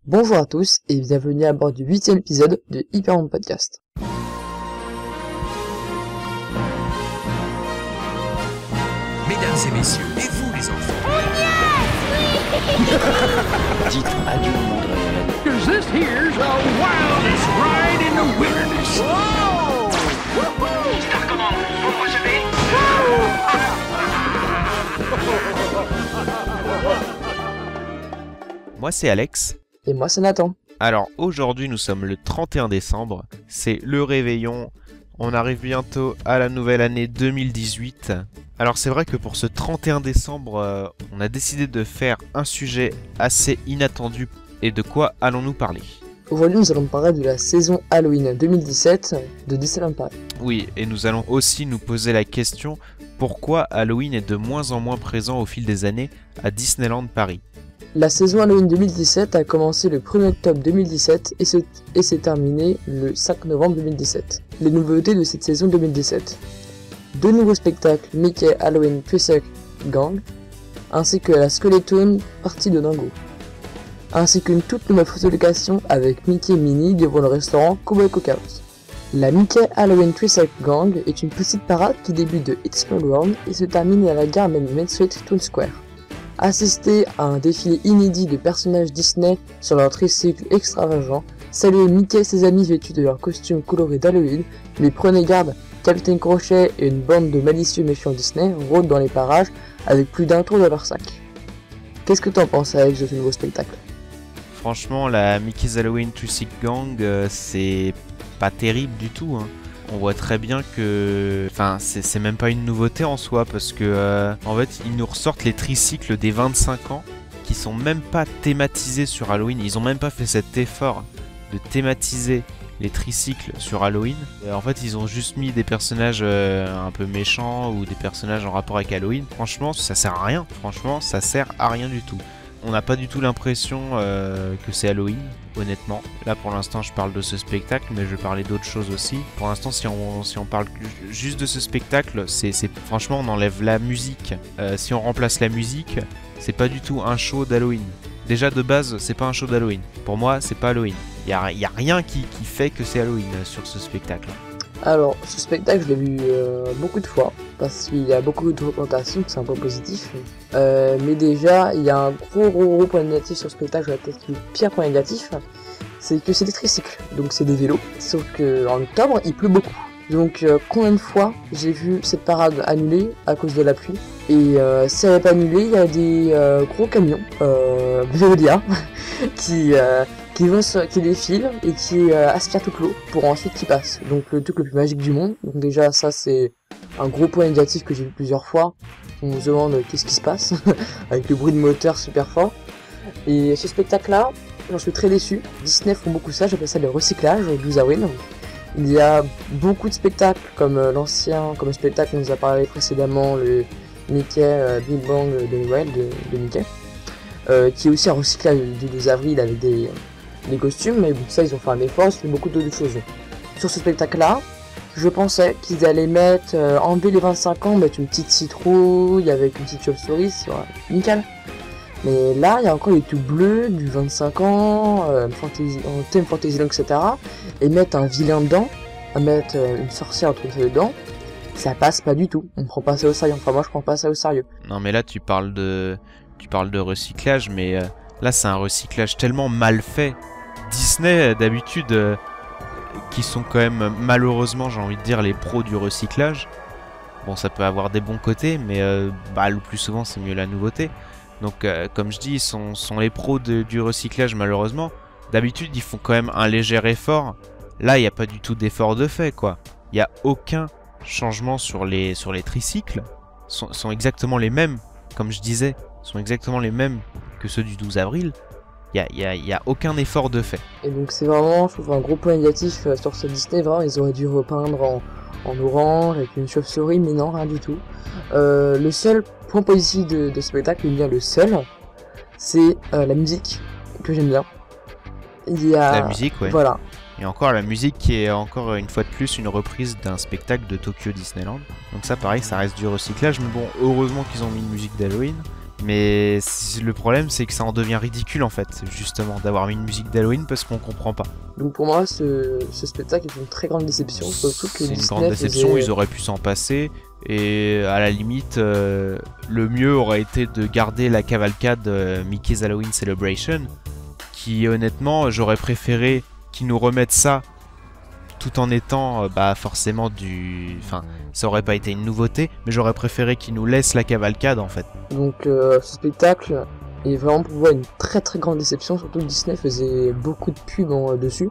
Bonjour à tous et bienvenue à bord du 8e épisode de Hypermonde Podcast. Mesdames et messieurs, et vous les enfants? Dites adieu au monde réel. 'Cause this here's the wildest ride in the wilderness. Whoa! Woohoo! Ça recommence, vous me recevez? Moi c'est Alex. Et moi c'est Nathan. Alors aujourd'hui nous sommes le 31 décembre, c'est le réveillon, on arrive bientôt à la nouvelle année 2018. Alors c'est vrai que pour ce 31 décembre, on a décidé de faire un sujet assez inattendu. Et de quoi allons-nous parler? Aujourd'hui nous allons parler de la saison Halloween 2017 de Disneyland Paris. Oui, et nous allons aussi nous poser la question pourquoi Halloween est de moins en moins présent au fil des années à Disneyland Paris. La saison Halloween 2017 a commencé le 1er octobre 2017 et s'est terminée le 5 novembre 2017. Les nouveautés de cette saison 2017. Deux nouveaux spectacles, Mickey Halloween Trick Gang, ainsi que la Skeleton Party de Dingo. Ainsi qu'une toute nouvelle photolocation avec Mickey et Minnie devant le restaurant Cowboy Cookhouse. La Mickey Halloween Trick Gang est une petite parade qui débute de It's Small World et se termine à la gare Main Street Toon Square. Assister à un défilé inédit de personnages Disney sur leur tricycle extravagant, saluer Mickey et ses amis vêtus de leurs costumes colorés d'Halloween, mais prenez garde, Capitaine Crochet et une bande de malicieux méchants Disney rôdent dans les parages avec plus d'un tour de leur sac. Qu'est-ce que t'en penses avec ce nouveau spectacle? Franchement la Mickey's Halloween Trick Gang c'est pas terrible du tout hein. On voit très bien que... Enfin, c'est même pas une nouveauté en soi, parce que, en fait, ils nous ressortent les tricycles des 25 ans, qui sont même pas thématisés sur Halloween. Ils ont même pas fait cet effort de thématiser les tricycles sur Halloween. En fait, ils ont juste mis des personnages un peu méchants, ou des personnages en rapport avec Halloween. Franchement, ça sert à rien. Franchement, ça sert à rien du tout. On n'a pas du tout l'impression que c'est Halloween, honnêtement. Là pour l'instant je parle de ce spectacle, mais je vais parler d'autres choses aussi. Pour l'instant si on parle juste de ce spectacle, c'est franchement on enlève la musique. Si on remplace la musique, c'est pas du tout un show d'Halloween. Déjà de base c'est pas un show d'Halloween. Pour moi c'est pas Halloween. Y a rien qui fait que c'est Halloween sur ce spectacle. Alors, ce spectacle, je l'ai vu beaucoup de fois, parce qu'il y a beaucoup de représentations, c'est un point positif. Mais déjà, il y a un gros point négatif sur ce spectacle, peut-être le pire point négatif, c'est que c'est des tricycles, donc c'est des vélos. Sauf qu'en octobre, il pleut beaucoup. Donc, combien de fois j'ai vu cette parade annulée à cause de la pluie? Et si elle n'est pas annulée, il y a des gros camions, Veolia, qui défilent et qui aspirent toute l'eau pour ensuite qui passent. Donc le truc le plus magique du monde. Donc déjà ça c'est un gros point négatif que j'ai vu plusieurs fois. On se demande qu'est-ce qui se passe avec le bruit de moteur super fort. Et ce spectacle là, j'en suis très déçu. Disney font beaucoup ça, j'appelle ça le recyclage au 12 avril. Il y a beaucoup de spectacles comme comme le spectacle qu'on nous a parlé précédemment, le Mickey Big Bang de Noël de Mickey. Qui est aussi un recyclage du 12 avril avec des costumes, mais ça ils ont fait un effort, ils ont fait beaucoup d'autres choses. Sur ce spectacle là, je pensais qu'ils allaient enlever les 25 ans, mettre une petite citrouille avec une petite chauve-souris, nickel. Mais là, il y a encore les tout bleus du 25 ans, en thème Fantasyland, etc. Et mettre un vilain dedans, mettre une sorcière dedans, ça passe pas du tout. On prend pas ça au sérieux, enfin moi je prends pas ça au sérieux. Non mais là tu parles de recyclage, mais là c'est un recyclage tellement mal fait. Disney d'habitude, qui sont quand même malheureusement j'ai envie de dire les pros du recyclage. Bon ça peut avoir des bons côtés, mais le plus souvent c'est mieux la nouveauté. Donc comme je dis, ils sont les pros du recyclage malheureusement. D'habitude ils font quand même un léger effort. Là il n'y a pas du tout d'effort de fait quoi. Il n'y a aucun changement sur les tricycles. Sont exactement les mêmes, comme je disais. Sont exactement les mêmes que ceux du 12 avril. Il y a aucun effort de fait. Et donc c'est vraiment, je trouve, un gros point négatif sur ce Disney. Vraiment, ils auraient dû repeindre en orange avec une chauve-souris, mais non, rien du tout. Le seul point positif de ce spectacle, bien le seul, c'est la musique que j'aime bien. Il y a... La musique, ouais. Voilà. Et encore la musique qui est encore une fois de plus une reprise d'un spectacle de Tokyo Disneyland. Donc ça pareil, ça reste du recyclage, mais bon, heureusement qu'ils ont mis une musique d'Halloween. Mais le problème, c'est que ça en devient ridicule en fait, justement, d'avoir mis une musique d'Halloween parce qu'on comprend pas. Donc pour moi, ce spectacle est une très grande déception. Surtout que C'est une Disney grande déception, faisait- ils auraient pu s'en passer. Et à la limite, le mieux aurait été de garder la cavalcade Mickey's Halloween Celebration, qui honnêtement, j'aurais préféré qu'ils nous remettent ça tout en étant forcément du... Enfin, ça aurait pas été une nouveauté, mais j'aurais préféré qu'ils nous laissent la cavalcade en fait. Donc ce spectacle est vraiment pour moi une très très grande déception, surtout que Disney faisait beaucoup de pubs dessus.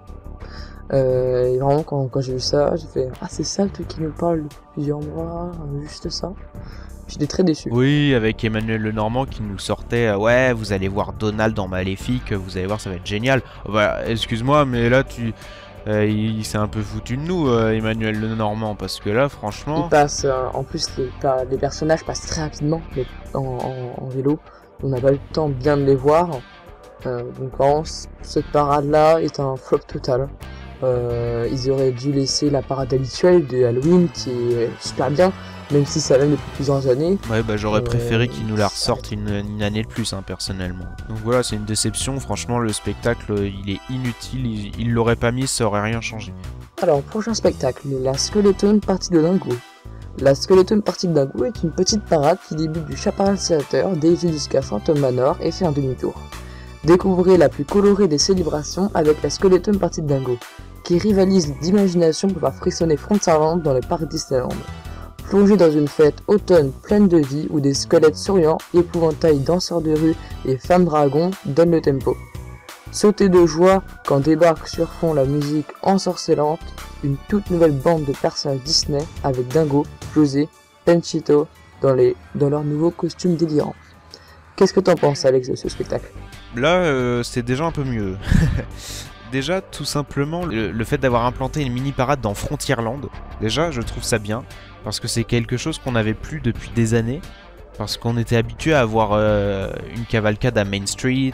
Et vraiment quand j'ai vu ça, j'ai fait ah c'est ça le truc qui nous parle depuis plusieurs mois, juste ça. J'étais très déçu. Oui, avec Emmanuel Lenormand qui nous sortait ouais, vous allez voir Donald dans Maléfique, vous allez voir, ça va être génial. Bah, excuse-moi, mais là il s'est un peu foutu de nous, Emmanuel Lenormand, parce que là, franchement... Il passe, en plus les personnages passent très rapidement en vélo, on n'a pas eu le temps bien de les voir. Donc vraiment, cette parade-là est un flop total. Ils auraient dû laisser la parade habituelle de Halloween qui est super bien, même si ça vient depuis plusieurs années. Ouais, bah j'aurais préféré qu'ils nous la ressortent une année de plus, hein, personnellement. Donc voilà, c'est une déception. Franchement, le spectacle, il est inutile. Il l'aurait pas mis, ça aurait rien changé. Alors, prochain spectacle, la Skeleton Party de Dingo. La Skeleton Party de Dingo est une petite parade qui débute du Chaparral Theater, dévie jusqu'à Phantom Manor et fait un demi-tour. Découvrez la plus colorée des célébrations avec la Skeleton Party de Dingo, qui rivalise d'imagination pour faire frissonner Frontierland dans les parcs Disneyland. Plongez dans une fête automne pleine de vie où des squelettes souriants, épouvantails danseurs de rue et femmes dragons donnent le tempo. Sautez de joie quand débarque sur fond la musique ensorcelante, une toute nouvelle bande de personnages Disney avec Dingo, José, Panchito dans leurs nouveaux costumes délirants. Qu'est-ce que t'en penses, Alex, de ce spectacle? Là, c'est déjà un peu mieux. Déjà, tout simplement, le fait d'avoir implanté une mini-parade dans Frontierland, déjà, je trouve ça bien, parce que c'est quelque chose qu'on n'avait plus depuis des années, parce qu'on était habitué à avoir une cavalcade à Main Street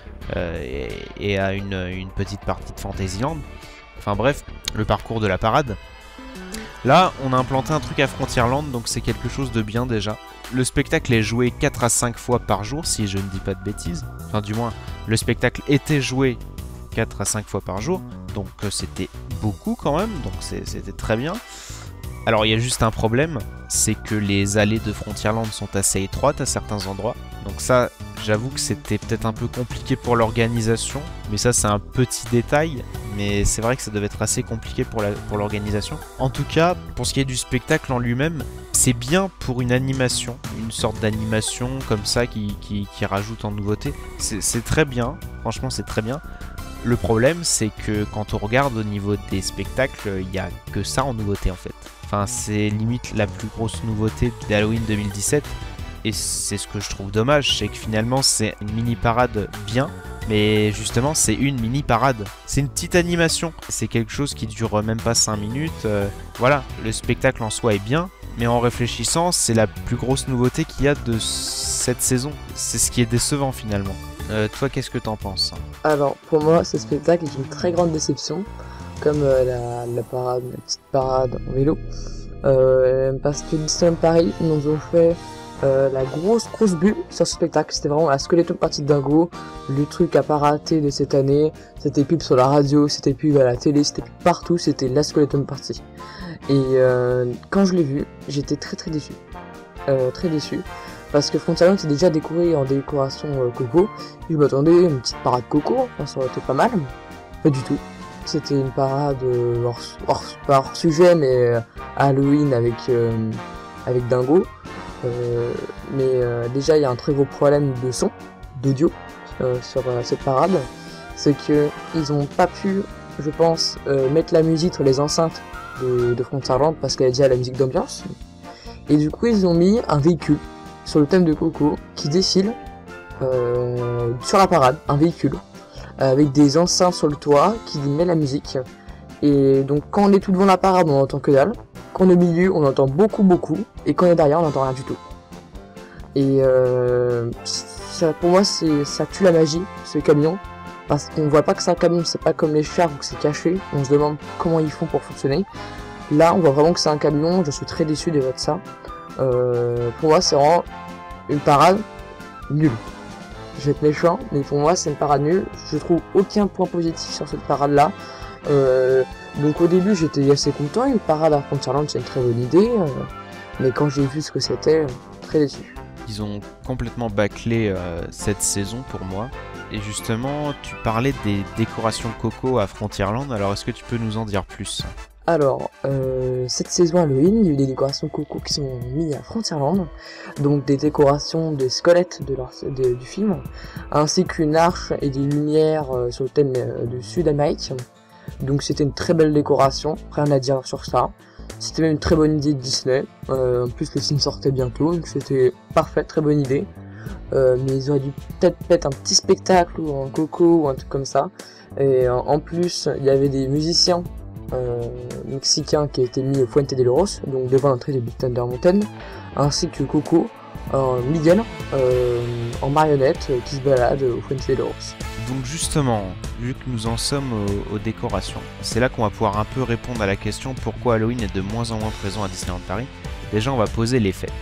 et à une petite partie de Fantasyland. Enfin bref, le parcours de la parade. Là, on a implanté un truc à Frontierland, donc c'est quelque chose de bien déjà. Le spectacle est joué 4 à 5 fois par jour, si je ne dis pas de bêtises. Enfin, du moins, le spectacle était joué 4 à 5 fois par jour, donc c'était beaucoup quand même, donc c'était très bien. Alors, il y a juste un problème, c'est que les allées de Frontierland sont assez étroites à certains endroits. Donc ça, j'avoue que c'était peut-être un peu compliqué pour l'organisation, mais ça c'est un petit détail, mais c'est vrai que ça devait être assez compliqué pour l'organisation. En tout cas, pour ce qui est du spectacle en lui-même, c'est bien pour une animation, une sorte d'animation comme ça qui rajoute en nouveauté. C'est très bien, franchement c'est très bien. Le problème, c'est que quand on regarde au niveau des spectacles, il n'y a que ça en nouveauté en fait. Enfin, c'est limite la plus grosse nouveauté d'Halloween 2017. Et c'est ce que je trouve dommage, c'est que finalement c'est une mini-parade bien, mais justement c'est une mini-parade. C'est une petite animation, c'est quelque chose qui dure même pas 5 minutes. Voilà, le spectacle en soi est bien, mais en réfléchissant, c'est la plus grosse nouveauté qu'il y a de cette saison. C'est ce qui est décevant finalement. Toi, qu'est-ce que t'en penses? Alors, pour moi, ce spectacle est une très grande déception, comme la petite parade en vélo, parce que Disneyland Paris nous ont fait la grosse bulle sur ce spectacle. C'était vraiment la Skeleton Party de Dingo, le truc à pas rater de cette année. C'était pub sur la radio, c'était pub à la télé, c'était pub partout, c'était la Skeleton Party. Et quand je l'ai vu, j'étais très déçu. Très déçu. Parce que Frontierland c'est déjà décoré en décoration coco. Je m'attendais à une petite parade coco, enfin, ça aurait été pas mal. Pas du tout. C'était une parade pas hors sujet, mais Halloween avec Dingo. Mais déjà il y a un très gros problème de son, d'audio sur cette parade. C'est que ils ont pas pu, je pense, mettre la musique sur les enceintes de Frontierland parce qu'elle est déjà la musique d'ambiance. Et du coup ils ont mis un véhicule sur le thème de Coco qui défile sur la parade, un véhicule avec des enceintes sur le toit qui met la musique. Et donc quand on est tout devant la parade on entend que dalle, quand on est au milieu on entend beaucoup, et quand on est derrière on n'entend rien du tout. Et ça, pour moi ça tue la magie, ce camion, parce qu'on voit pas que c'est un camion, c'est pas comme les chars où c'est caché, on se demande comment ils font pour fonctionner. Là on voit vraiment que c'est un camion, je suis très déçu déjà de ça. Pour moi c'est vraiment une parade nulle. Je vais être méchant, mais pour moi c'est une parade nulle. Je trouve aucun point positif sur cette parade-là. Donc au début j'étais assez content, une parade à Frontierland c'est une très bonne idée, mais quand j'ai vu ce que c'était, très déçu. Ils ont complètement bâclé cette saison pour moi. Et justement, tu parlais des décorations Coco à Frontierland, alors est-ce que tu peux nous en dire plus? Alors, cette saison Halloween, il y a eu des décorations Coco qui sont mises à Frontierland, donc des décorations des squelettes du film, ainsi qu'une arche et des lumières sur le thème du Sud-Amérique. Donc c'était une très belle décoration, rien à dire sur ça. C'était même une très bonne idée de Disney, en plus le film sortait bientôt, donc c'était parfait, très bonne idée. Mais ils auraient dû peut-être mettre un petit spectacle ou un Coco ou un truc comme ça. Et en plus, il y avait des musiciens mexicains qui étaient mis au Fuente de los, donc devant l'entrée de Big Thunder Mountain, ainsi que Coco, Miguel, en marionnette qui se balade au Fuente de los. Donc justement, vu que nous en sommes aux décorations, c'est là qu'on va pouvoir un peu répondre à la question pourquoi Halloween est de moins en moins présent à Disneyland Paris. Déjà, on va poser les faits.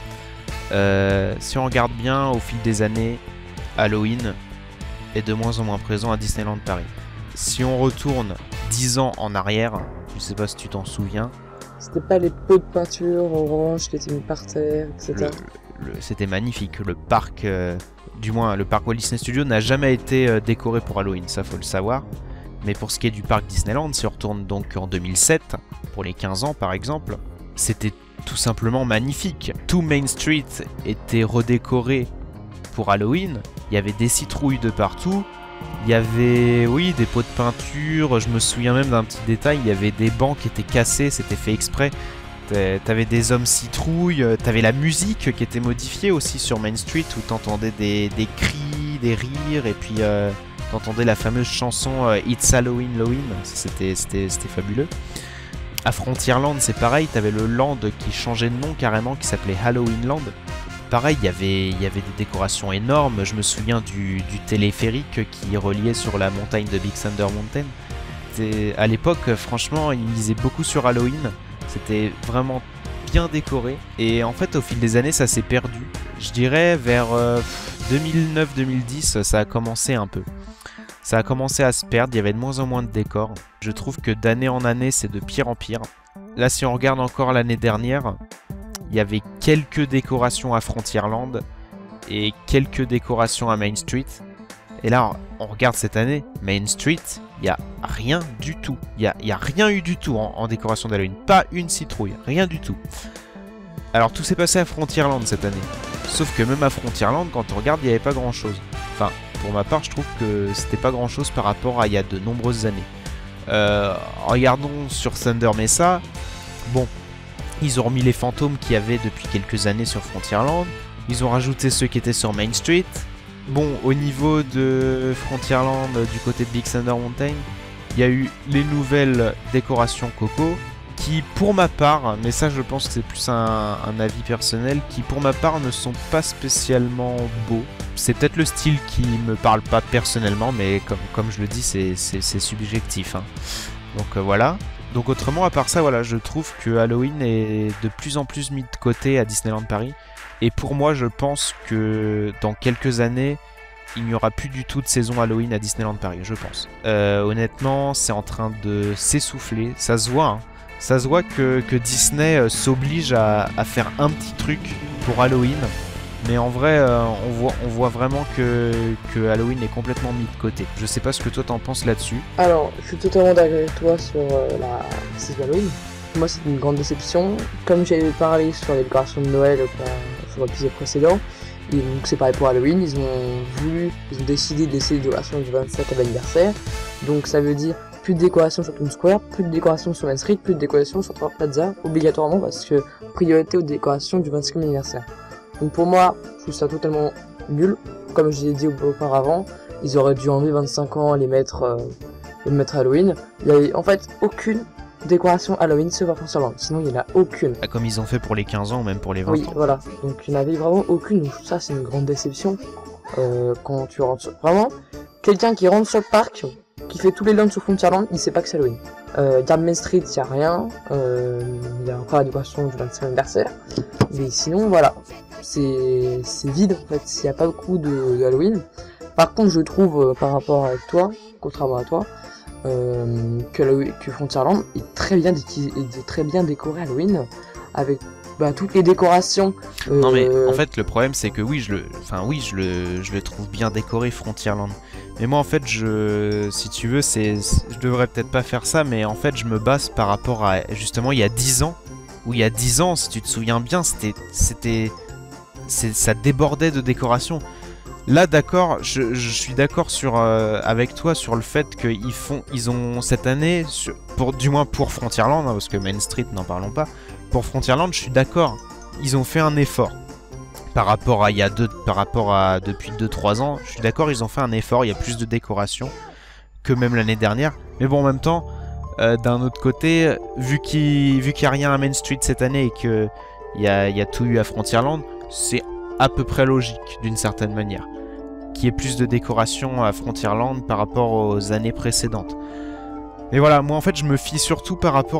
Si on regarde bien, au fil des années, Halloween est de moins en moins présent à Disneyland Paris. Si on retourne 10 ans en arrière, je sais pas si tu t'en souviens. C'était pas les pots de peinture orange qui étaient mis par terre, etc. C'était magnifique. Le parc, du moins le parc Walt Disney Studios n'a jamais été décoré pour Halloween, ça faut le savoir. Mais pour ce qui est du parc Disneyland, si on retourne donc en 2007, pour les 15 ans par exemple, c'était tout simplement magnifique. Tout Main Street était redécoré pour Halloween. Il y avait des citrouilles de partout. Il y avait, oui, des pots de peinture. Je me souviens même d'un petit détail. Il y avait des bancs qui étaient cassés. C'était fait exprès. T'avais des hommes citrouilles. T'avais la musique qui était modifiée aussi sur Main Street où t'entendais des cris, des rires. Et puis t'entendais la fameuse chanson It's Halloween, Halloween. C'était fabuleux. À Frontierland, c'est pareil, t'avais le land qui changeait de nom carrément, qui s'appelait Halloween Land. Pareil, il y avait des décorations énormes. Je me souviens du téléphérique qui reliait sur la montagne de Big Thunder Mountain. À l'époque, franchement, ils misaient beaucoup sur Halloween. C'était vraiment bien décoré. Et en fait, au fil des années, ça s'est perdu. Je dirais vers 2009-2010, ça a commencé un peu. Ça a commencé à se perdre, il y avait de moins en moins de décors. Je trouve que d'année en année, c'est de pire en pire. Là, si on regarde encore l'année dernière, il y avait quelques décorations à Frontierland et quelques décorations à Main Street. Et là, on regarde cette année, Main Street, il n'y a rien du tout. Il n'y a rien eu du tout en décoration d'Halloween. Pas une citrouille, rien du tout. Alors, tout s'est passé à Frontierland cette année. Sauf que même à Frontierland, quand on regarde, il n'y avait pas grand-chose. Enfin, pour ma part, je trouve que c'était pas grand chose par rapport à il y a de nombreuses années. Regardons sur Thunder Mesa. Bon, ils ont remis les fantômes qu'il y avait depuis quelques années sur Frontierland. Ils ont rajouté ceux qui étaient sur Main Street. Bon, au niveau de Frontierland, du côté de Big Thunder Mountain, il y a eu les nouvelles décorations Coco. Qui pour ma part, mais ça je pense que c'est plus un avis personnel, qui pour ma part ne sont pas spécialement beaux. C'est peut-être le style qui me parle pas personnellement, mais comme je le dis, c'est subjectif. Hein. Donc voilà. Donc autrement, à part ça, voilà, je trouve que Halloween est de plus en plus mis de côté à Disneyland Paris. Et pour moi, je pense que dans quelques années, il n'y aura plus du tout de saison Halloween à Disneyland Paris, je pense. Honnêtement, c'est en train de s'essouffler, ça se voit, hein. Ça se voit que Disney s'oblige à faire un petit truc pour Halloween. Mais en vrai, on voit vraiment que Halloween est complètement mis de côté. Je sais pas ce que toi t'en penses là-dessus. Alors, je suis totalement d'accord avec toi sur la saison Halloween. Moi, c'est une grande déception. Comme j'avais parlé sur les décorations de Noël sur l'épisode précédent, et donc c'est pareil pour Halloween, ils ont décidé de laisser les décorations du 25e anniversaire. Donc ça veut dire plus de décoration sur Toon Square, plus de décoration sur Main Street, plus de décoration sur Trois Plaza, obligatoirement parce que priorité aux décorations du 25e anniversaire. Donc pour moi, je trouve ça totalement nul. Comme je l'ai dit auparavant, ils auraient dû enlever 25 ans et les mettre Halloween. Il y avait en fait aucune décoration Halloween sauf à Frontierland, sinon il n'y en a aucune. Comme ils ont fait pour les 15 ans ou même pour les 20 ans. Oui, voilà, donc il n'y en avait vraiment aucune, donc ça c'est une grande déception. Quand tu rentres sur... Vraiment, quelqu'un qui rentre sur le parc, qui fait tous les lands sur Frontierland, il sait pas que c'est Halloween. Garde Main Street, il n'y a rien, il y a encore la décoration du 25e anniversaire, mais sinon voilà, c'est vide en fait, il n'y a pas beaucoup de Halloween. Par contre, je trouve par rapport à toi, contrairement à toi, que Frontierland est très bien décoré Halloween avec toutes les décorations. Non mais en fait le problème c'est que oui je le trouve bien décoré Frontierland. Mais moi en fait si tu veux je devrais peut-être pas faire ça, mais en fait je me base par rapport à justement il y a 10 ans. Où il y a 10 ans, si tu te souviens bien, ça débordait de décoration. Là, d'accord, je suis d'accord avec toi sur le fait qu'ils ont cette année, du moins pour Frontierland, hein, parce que Main Street, n'en parlons pas. Pour Frontierland, je suis d'accord, ils ont fait un effort. Par rapport à depuis 2-3 ans, je suis d'accord, ils ont fait un effort, il y a plus de décoration que même l'année dernière. Mais bon, en même temps, d'un autre côté, vu qu'il n'y a rien à Main Street cette année et qu'il y a tout eu à Frontierland, c'est à peu près logique d'une certaine manière qu'il y ait plus de décoration à Frontierland par rapport aux années précédentes. Mais voilà, moi en fait je me fie surtout par rapport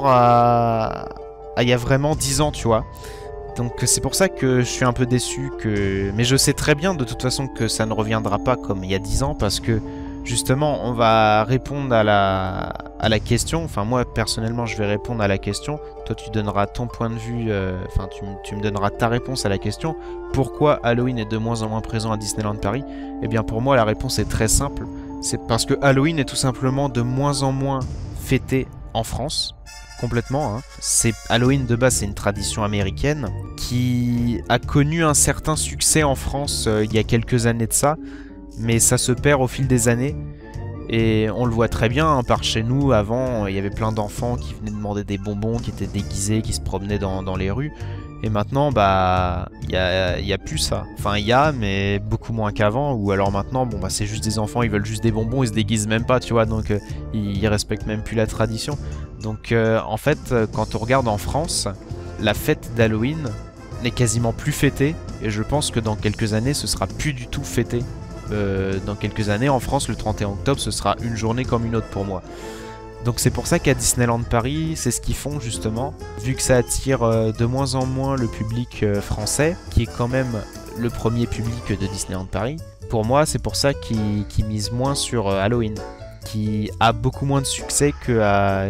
à il y a vraiment 10 ans, tu vois. Donc c'est pour ça que je suis un peu déçu mais je sais très bien de toute façon que ça ne reviendra pas comme il y a 10 ans, parce que justement, on va répondre à la question. Enfin, moi, personnellement, je vais répondre à la question. Toi, tu donneras ton point de vue. Enfin, tu me donneras ta réponse à la question. Pourquoi Halloween est de moins en moins présent à Disneyland Paris? Eh bien, pour moi, la réponse est très simple. C'est parce que Halloween est tout simplement de moins en moins fêté en France. Complètement, hein. Halloween de base, c'est une tradition américaine qui a connu un certain succès en France il y a quelques années de ça. Mais ça se perd au fil des années. Et on le voit très bien, hein, par chez nous, avant, il y avait plein d'enfants qui venaient demander des bonbons, qui étaient déguisés, qui se promenaient dans les rues. Et maintenant, il y a plus ça. Enfin, il y a, mais beaucoup moins qu'avant. Ou alors maintenant, c'est juste des enfants, ils veulent juste des bonbons, ils se déguisent même pas, tu vois. Donc, ils respectent même plus la tradition. Donc, en fait, quand on regarde en France, la fête d'Halloween n'est quasiment plus fêtée. Et je pense que dans quelques années, ce sera plus du tout fêté. Dans quelques années en France, le 31 octobre ce sera une journée comme une autre pour moi. Donc c'est pour ça qu'à Disneyland Paris, c'est ce qu'ils font justement, vu que ça attire de moins en moins le public français, qui est quand même le premier public de Disneyland Paris. Pour moi, c'est pour ça qu'ils misent moins sur Halloween, qui a beaucoup moins de succès qu'à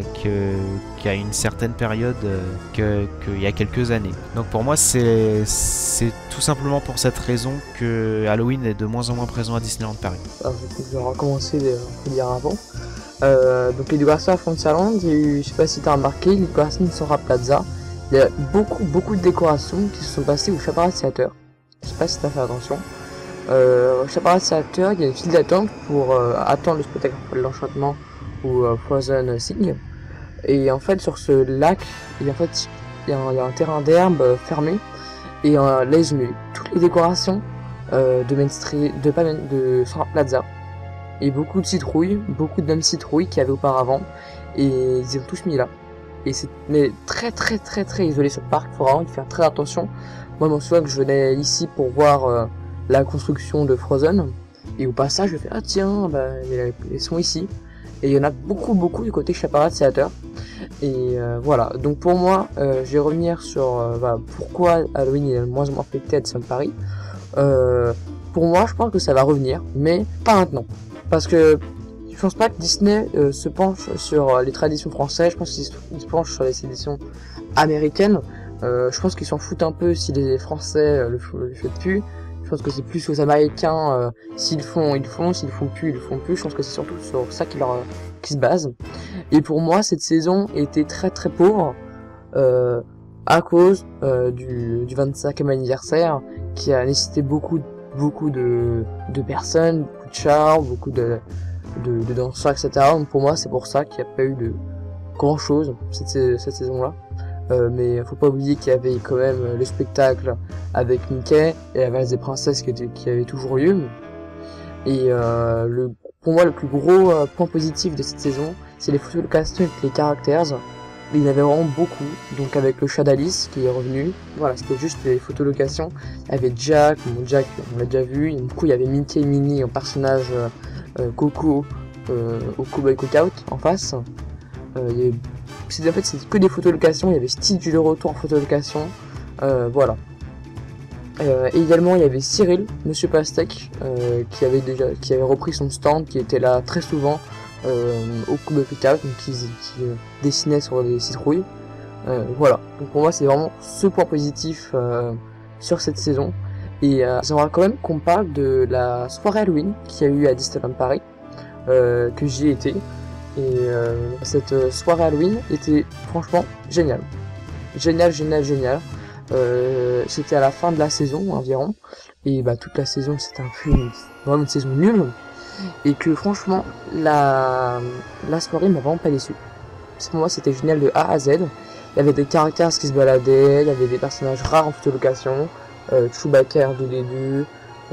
une certaine période, qu'il y a quelques années. Donc pour moi, c'est tout simplement pour cette raison que Halloween est de moins en moins présent à Disneyland Paris. Alors, je vais recommencer à dire avant. Donc les décorations à Frontierland, il y a eu, je sais pas si tu as remarqué, les décorations de Sora Plaza. Il y a beaucoup de décorations qui se sont passées au Chaparral Theater. Je sais pas si tu as fait attention. Au Chaparral Theater, il y a une file d'attente pour attendre le spectacle de l'Enchantement ou Frozen Thing. Et en fait, sur ce lac, il y a un terrain d'herbe fermé. Et là, ils ont mis toutes les décorations de Main Street, de Sora Plaza. Et beaucoup de citrouilles, beaucoup de mêmes citrouilles qu'il y avait auparavant. Et ils ont tous mis là. Et c'est très isolé sur le parc, il faut vraiment y faire très attention. Moi, je m'en souviens que je venais ici pour voir la construction de Frozen. Et au passage, je fais ah tiens, ils sont ici. Et il y en a beaucoup du côté Chaparral Theater. Et voilà, donc pour moi, je vais revenir sur pourquoi Halloween est moins affecté à Disneyland Paris. Pour moi, je pense que ça va revenir, mais pas maintenant. Parce que je pense pas que Disney se penche sur les traditions françaises, je pense qu'ils se penchent sur les traditions américaines. Je pense qu'ils s'en foutent un peu si les Français le font plus. Je pense que c'est plus aux Américains, s'ils font, ils font, s'ils font plus, ils font plus. Je pense que c'est surtout sur ça qui se base. Et pour moi, cette saison était très pauvre à cause du 25e anniversaire qui a nécessité beaucoup de personnes, beaucoup de chars, beaucoup de danseurs, etc. Donc pour moi, c'est pour ça qu'il n'y a pas eu de grand chose cette saison-là. Mais faut pas oublier qu'il y avait quand même le spectacle avec Mickey et la valse des princesses qui avait toujours lieu. Et pour moi, le plus gros point positif de cette saison, c'est les photos de casting avec les caractères. Il y en avait vraiment beaucoup, donc avec le chat d'Alice qui est revenu. Voilà, c'était juste les photos location. Il y avait Jack, Jack on l'a déjà vu. Du coup, il y avait Mickey et Minnie en personnage Coco au Cowboy Cookout en face. C'était que des photolocations, il y avait Stitch du retour en photolocation, voilà. Et également il y avait Cyril, Monsieur Pastèque, qui avait repris son stand, qui était là très souvent au Club Picard, donc qui dessinait sur des citrouilles. Voilà, donc pour moi c'est vraiment ce point positif sur cette saison. Et j'aimerais quand même qu'on parle de la soirée Halloween qu'il y a eu à Disneyland Paris, que j'y ai été. Et cette soirée Halloween était franchement géniale. Génial. C'était à la fin de la saison environ. Et bah toute la saison c'était un peu vraiment une saison nulle. Et que franchement la soirée m'a vraiment pas déçu. Pour moi c'était génial de A à Z. Il y avait des caractères qui se baladaient, il y avait des personnages rares en photolocation, Chewbacca, R2D2,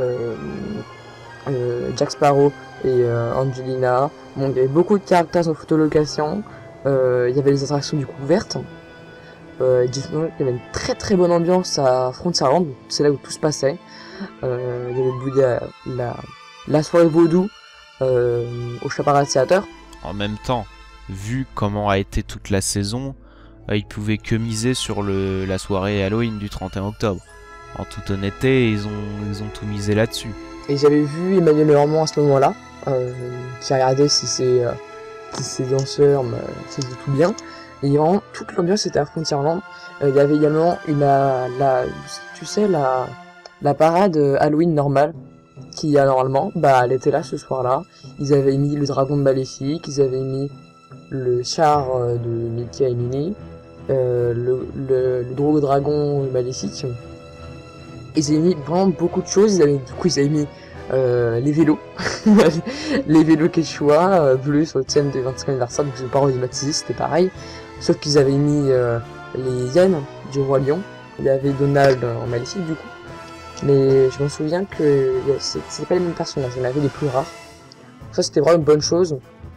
Jack Sparrow et Angelina. Bon, il y avait beaucoup de caractères en photolocation, il y avait les attractions du coup ouvertes. Il y avait une très bonne ambiance à Frontierland, c'est là où tout se passait. Il y avait la soirée vaudou au Chaparral Theater. En même temps, vu comment a été toute la saison, ils pouvaient que miser sur la soirée Halloween du 31 octobre. En toute honnêteté, ils ont tout misé là-dessus. Et j'avais vu Emmanuel Normand à ce moment-là, qui regardait si ces danseurs faisaient tout bien. Et vraiment, toute l'ambiance était à Frontierland. Il y avait également la parade Halloween normale, qui y a normalement, elle était là ce soir-là. Ils avaient mis le dragon de Maléfique, ils avaient mis le char de Mickey et Minnie, le gros dragon maléfique. Ils avaient mis vraiment beaucoup de choses. Ils avaient mis les vélos, les vélos Quechua bleus sur le thème du 25e anniversaire, donc je vais pas redramatiser, c'était pareil. Sauf qu'ils avaient mis les hyènes du Roi Lion. Il y avait Donald en maléfique du coup. Mais je me souviens que c'était pas les mêmes personnages, il y en avait des plus rares. Ça c'était vraiment une bonne chose.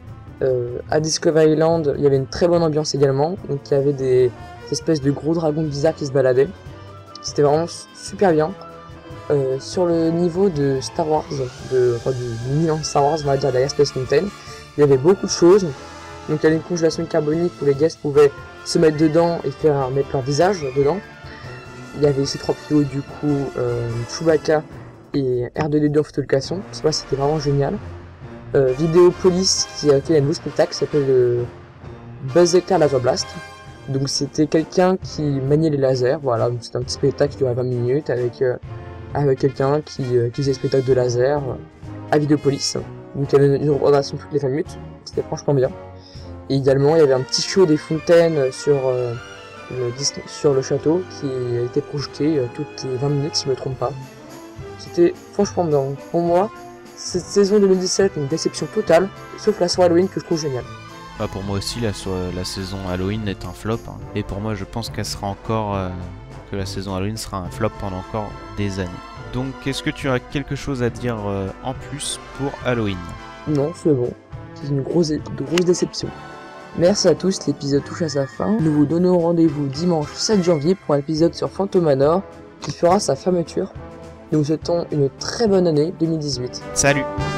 À Discoveryland, il y avait une très bonne ambiance également. Donc il y avait des espèces de gros dragons bizarres qui se baladaient. C'était vraiment super bien. Sur le niveau de Star Wars, du Milan Star Wars, on va dire derrière Space Mountain, il y avait beaucoup de choses. Donc il y avait une congélation carbonique où les guests pouvaient se mettre dedans et mettre leur visage dedans. Il y avait C-3PO du coup, Chewbacca et R2D2 en photolocation. Ça c'était vraiment génial. Vidéopolis qui a fait un nouveau spectacle qui s'appelle le Buzz Éclair Laser Blast. Donc c'était quelqu'un qui maniait les lasers, voilà, donc c'était un petit spectacle qui durait 20 minutes avec quelqu'un qui faisait spectacle de laser à Vidéopolis. Donc il y avait une représentation toutes les 20 minutes, c'était franchement bien. Et également il y avait un petit show des fontaines sur le château qui a été projeté toutes les 20 minutes si je me trompe pas. C'était franchement bien. Pour moi, cette saison 2017 est une déception totale, sauf la soirée Halloween que je trouve géniale. Pour moi aussi, la saison Halloween est un flop. Et pour moi, je pense qu'elle sera encore que la saison Halloween sera un flop pendant encore des années. Donc, est-ce que tu as quelque chose à dire en plus pour Halloween? Non, c'est bon. C'est une grosse déception. Merci à tous, l'épisode touche à sa fin. Nous vous donnons rendez-vous dimanche 7 janvier pour un épisode sur Phantom Manor qui fera sa fermeture. Nous vous souhaitons une très bonne année 2018. Salut!